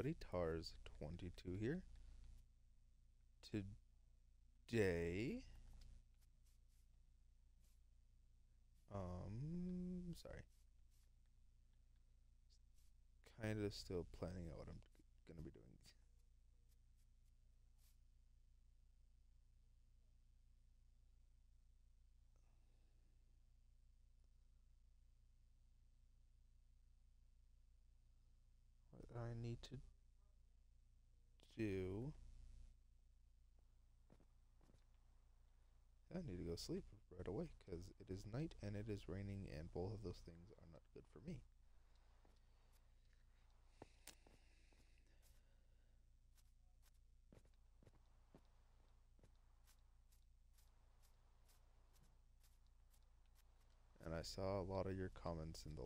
everybody, Tars22 here. Today, sorry, kind of still planning out what I'm gonna be doing. What I need to do, I need to go sleep right away because it is night and it is raining, and both of those things are not good for me. And I saw a lot of your comments in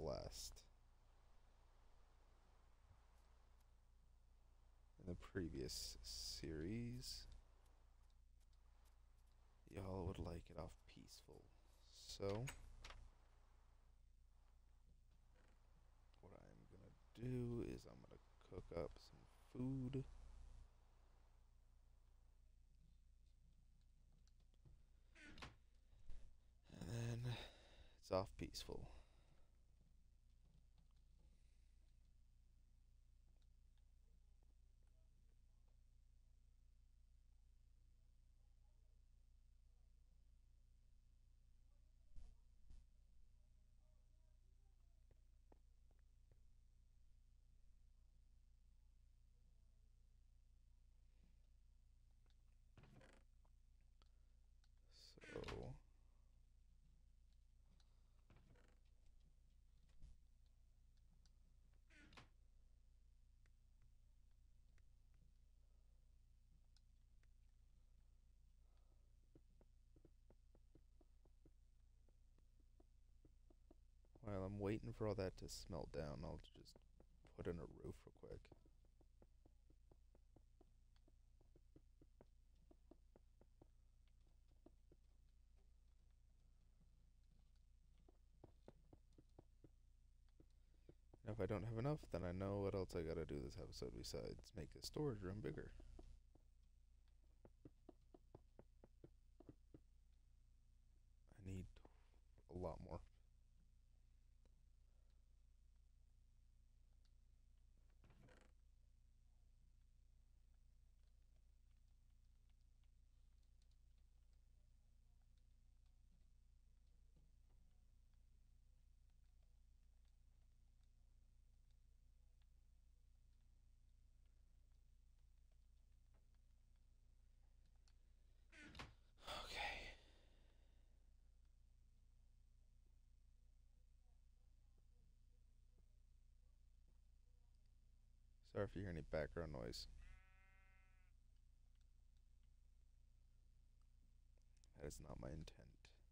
the previous series. Y'all would like it off peaceful. So, what I'm gonna do is I'm gonna cook up some food. And then it's off peaceful. So, while I'm waiting for all that to smelt down, I'll just put in a roof real quick. And if I don't have enough, then I know what else I gotta do this episode besides make the storage room bigger. I need a lot more. Okay. Sorry if you hear any background noise. That is not my intent.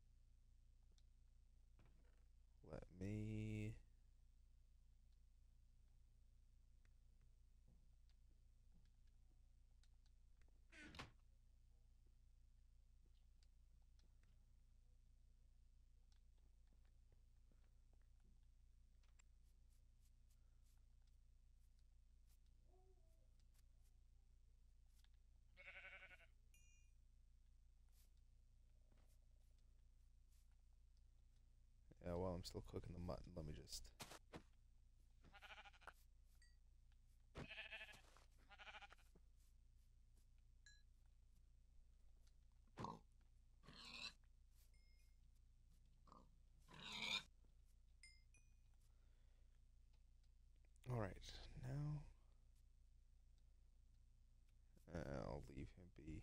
Let me... Yeah, while I'm still cooking the mutton, let me just... Alright, now... I'll leave him be.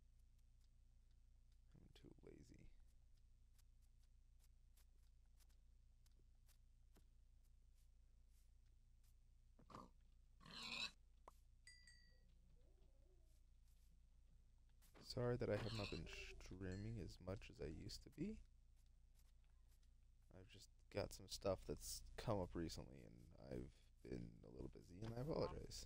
I'm too lazy. Sorry that I have not been streaming as much as I used to be. I've just got some stuff that's come up recently and I've been a little busy and I apologize.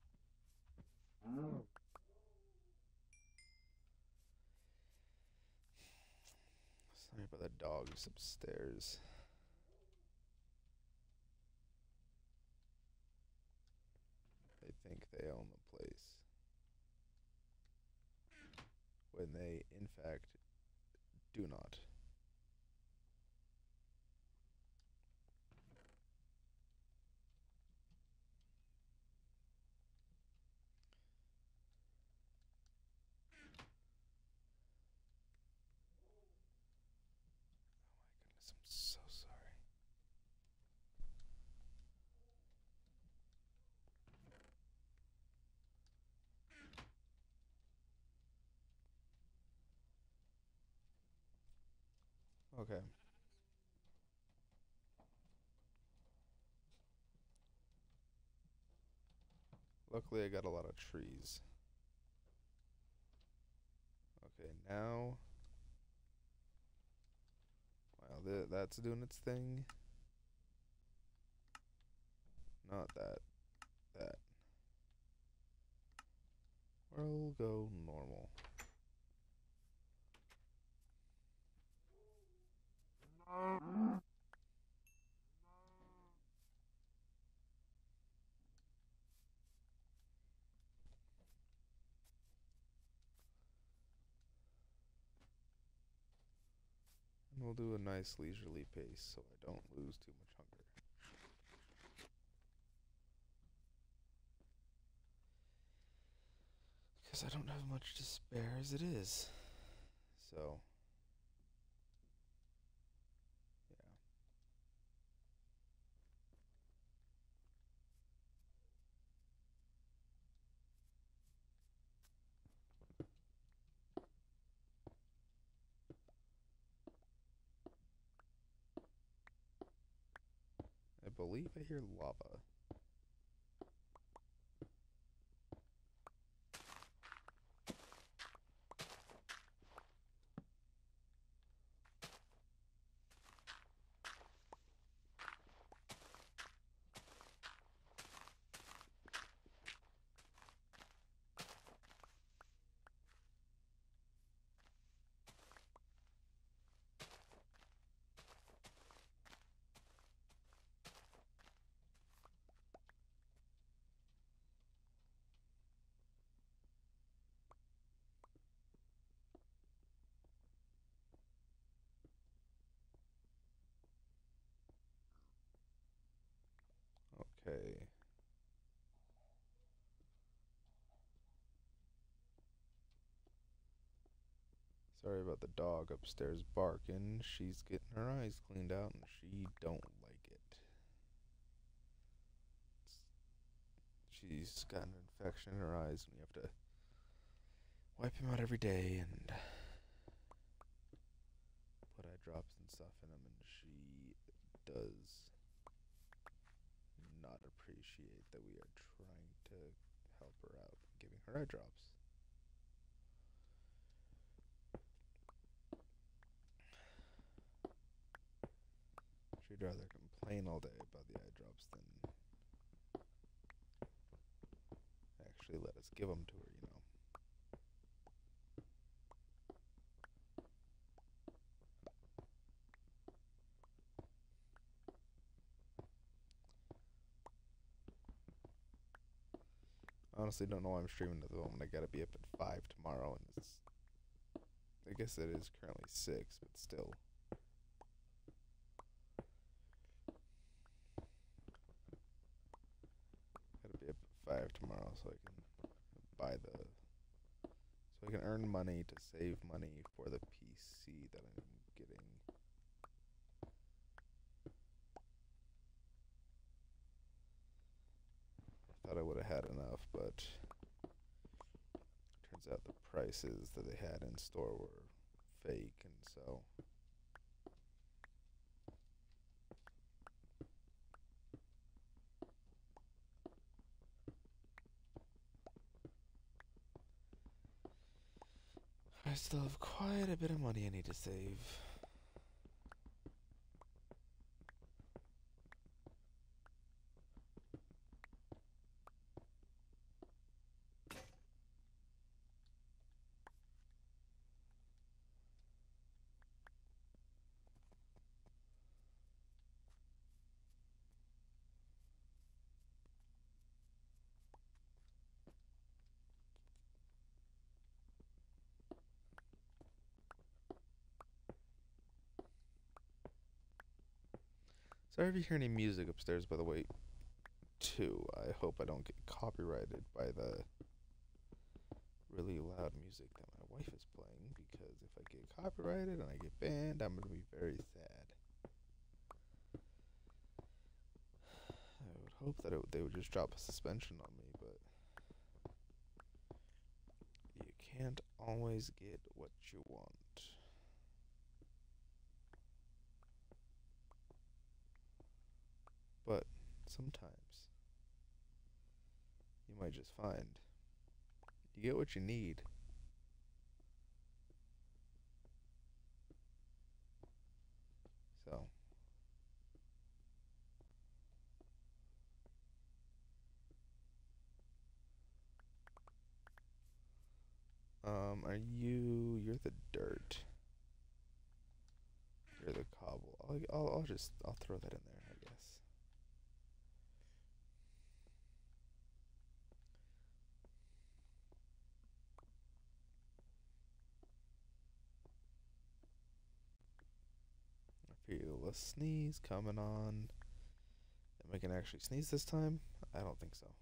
Sorry about the dogs upstairs. I think they own the place when they, in fact, do not. Goodness, I'm so sorry. Okay. Luckily, I got a lot of trees. Okay, now. Wow, that's doing its thing. Not that. That. We'll go normal. And we'll do a nice leisurely pace so I don't lose too much hunger. Because I don't have much to spare as it is. So, yeah. I believe I hear lava. Okay. Sorry about the dog upstairs barking. She's getting her eyes cleaned out and she don't like it. She's got an infection in her eyes and you have to wipe him out every day and put eye drops and stuff in him, and she does not appreciate that we are trying to help her out, giving her eye drops. She'd rather complain all day about the eye drops than actually let us give them to her, you know. I honestly don't know why I'm streaming at the moment. I gotta be up at 5 tomorrow, and it's. I guess it is currently 6, but still. Gotta be up at 5 tomorrow so I can buy the. So I can earn money to save money for the PC that I'm getting. Thought I would have had enough, but turns out the prices that they had in store were fake, and so I still have quite a bit of money I need to save. Sorry if you hear any music upstairs, by the way, too. I hope I don't get copyrighted by the really loud music that my wife is playing, because if I get copyrighted and I get banned, I'm going to be very sad. I would hope that they would just drop a suspension on me, but you can't always get what you want. But sometimes you might just find you get what you need. So, you're the dirt. You're the cobble. I'll throw that in there, I guess. I feel a sneeze coming on. Am I gonna actually sneeze this time? I don't think so.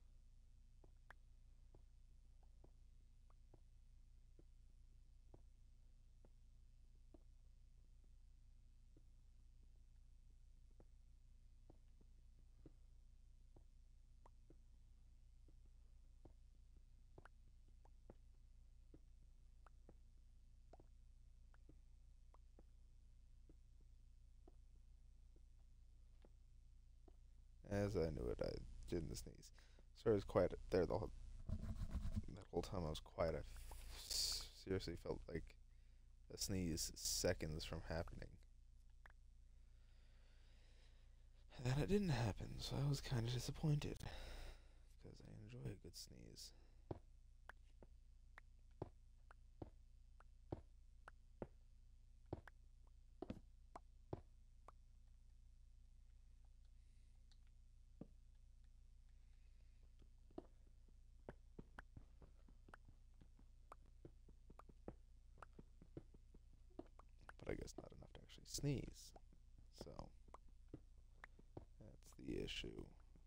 As I knew it, I didn't sneeze. So I was quiet there that whole time I was quiet. Seriously felt like a sneeze seconds from happening. And then it didn't happen, so I was kind of disappointed, because I enjoy a good sneeze. But I guess not enough to actually sneeze. So, that's the issue.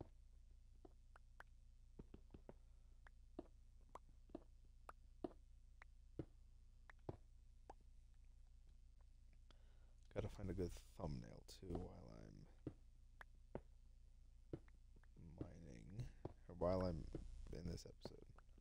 Gotta find a good thumbnail too while I'm mining, or while I'm in this episode.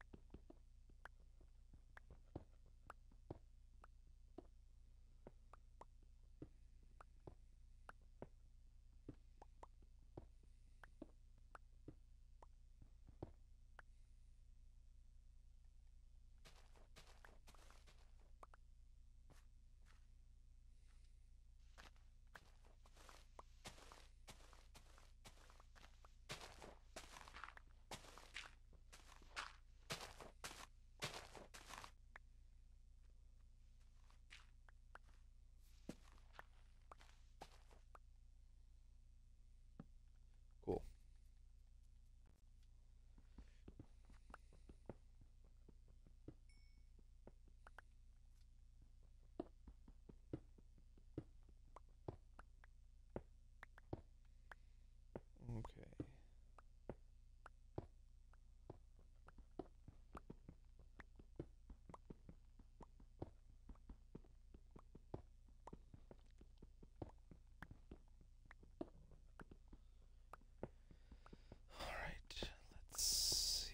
Cool. Okay. Alright, let's see.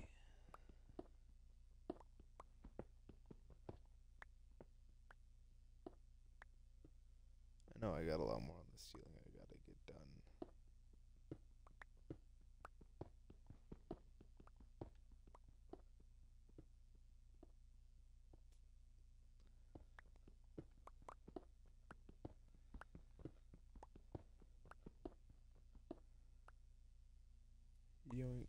I know I got a lot more on the ceiling I gotta get done. Yoink.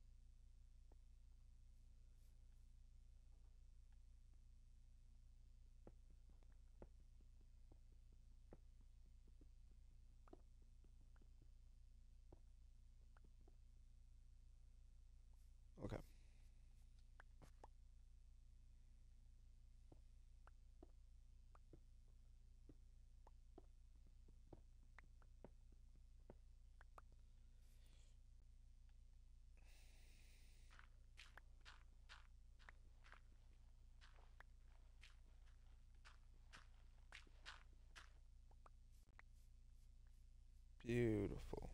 Okay. Beautiful.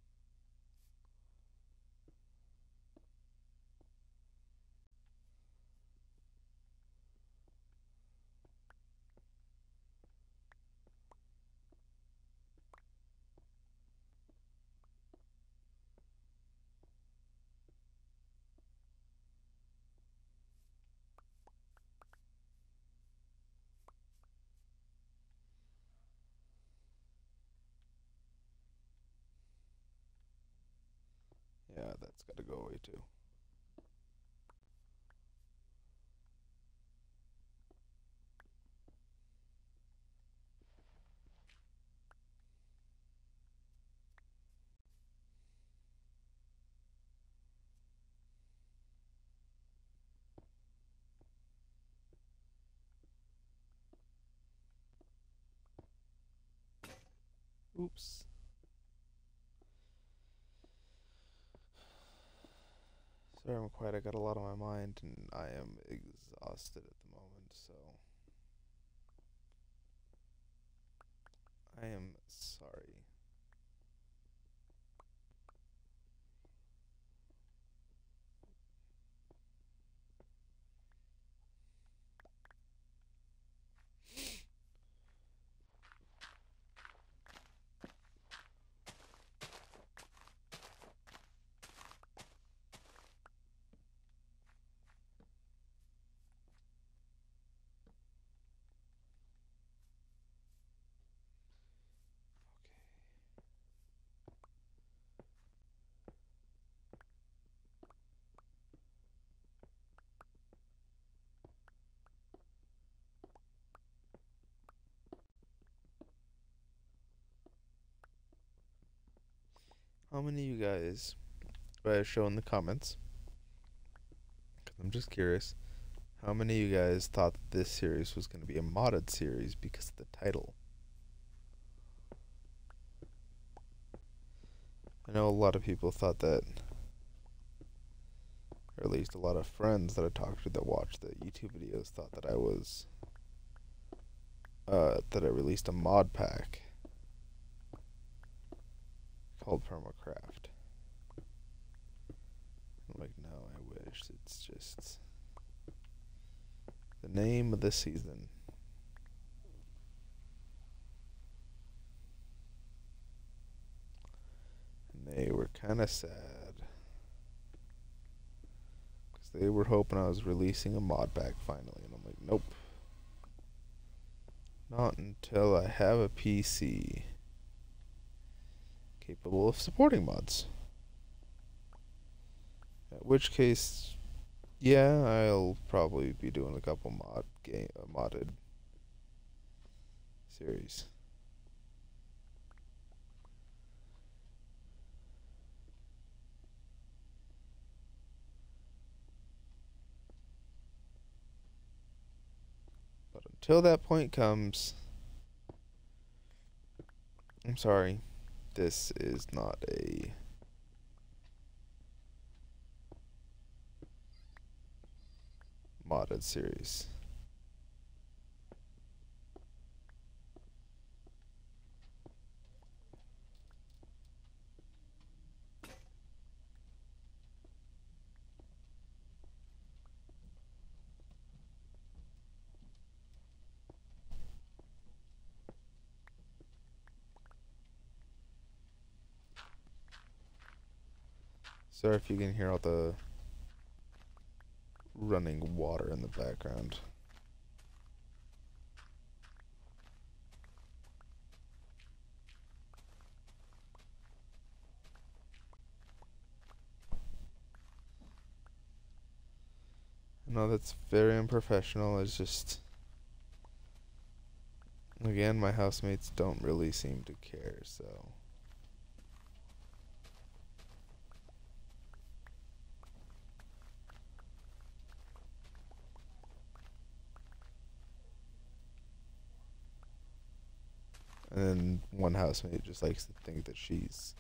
Yeah, that's gotta go away too. Oops. Sorry, I'm quiet. I got a lot on my mind, and I am exhausted at the moment, so I am sorry. How many of you guys, show in the comments, 'cause I'm just curious, how many of you guys thought that this series was going to be a modded series because of the title? I know a lot of people thought that, or at least a lot of friends that I talked to that watched the YouTube videos thought that that I released a mod pack called Permacraft. I'm like, no, I wish. It's just the name of the season. And they were kind of sad, because they were hoping I was releasing a mod pack finally. And I'm like, nope. Not until I have a PC capable of supporting mods. In which case, yeah, I'll probably be doing a couple modded series. But until that point comes, I'm sorry, this is not a modded series. Sorry if you can hear all the running water in the background. I know that's very unprofessional. It's just, again, my housemates don't really seem to care, so. And then one housemate just likes to think that she's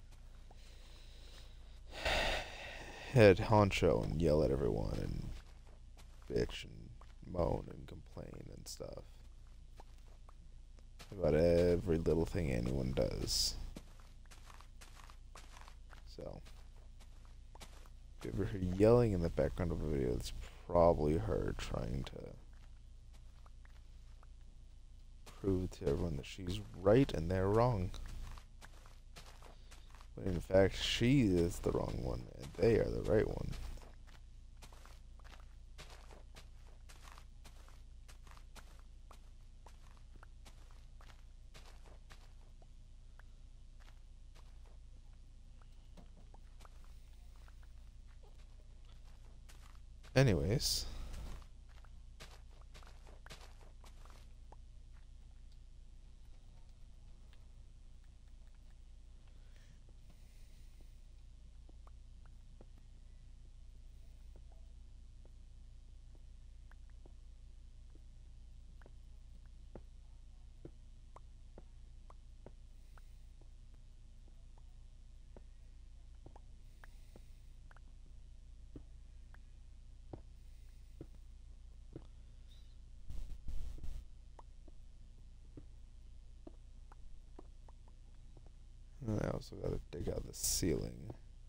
head honcho and yell at everyone and bitch and moan and complain and stuff about every little thing anyone does. So, if you ever hear yelling in the background of a video, it's probably her trying to prove to everyone that she's right and they're wrong. When in fact, she is the wrong one and they are the right one. Anyways, and I also gotta dig out the ceiling.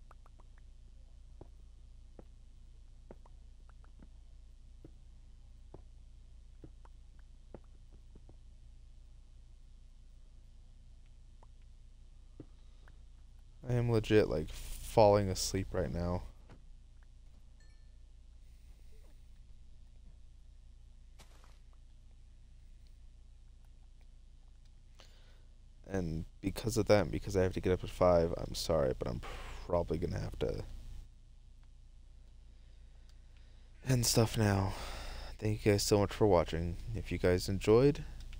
I am legit like falling asleep right now. And because of that, and because I have to get up at 5, I'm sorry, but I'm probably gonna have to end stuff now. Thank you guys so much for watching. If you guys enjoyed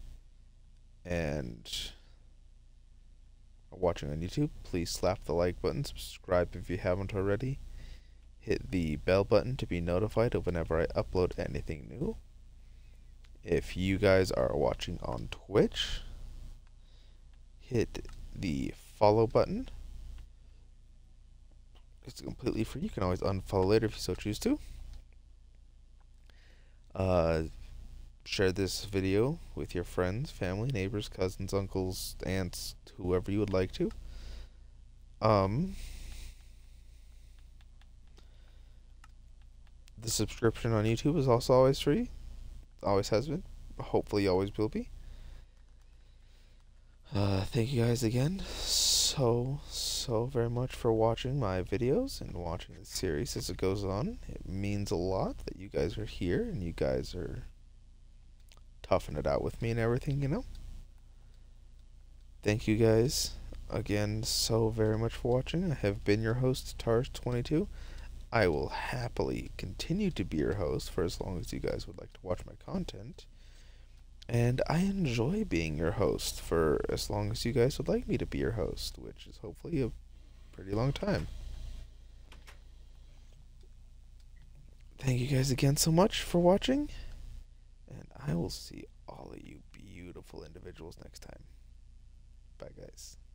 and are watching on YouTube, please slap the like button, subscribe if you haven't already, hit the bell button to be notified of whenever I upload anything new. If you guys are watching on Twitch, hit the follow button. It's completely free. You can always unfollow later if you so choose to. Share this video with your friends, family, neighbors, cousins, uncles, aunts, whoever you would like to. The subscription on YouTube is also always free. Always has been. Hopefully always will be. Thank you guys again so very much for watching my videos and watching the series as it goes on. It means a lot that you guys are here and you guys are toughing it out with me and everything, you know. Thank you guys again so very much for watching. I have been your host, Tars22. I will happily continue to be your host for as long as you guys would like to watch my content. And I enjoy being your host for as long as you guys would like me to be your host, which is hopefully a pretty long time. Thank you guys again so much for watching, and I will see all of you beautiful individuals next time. Bye, guys.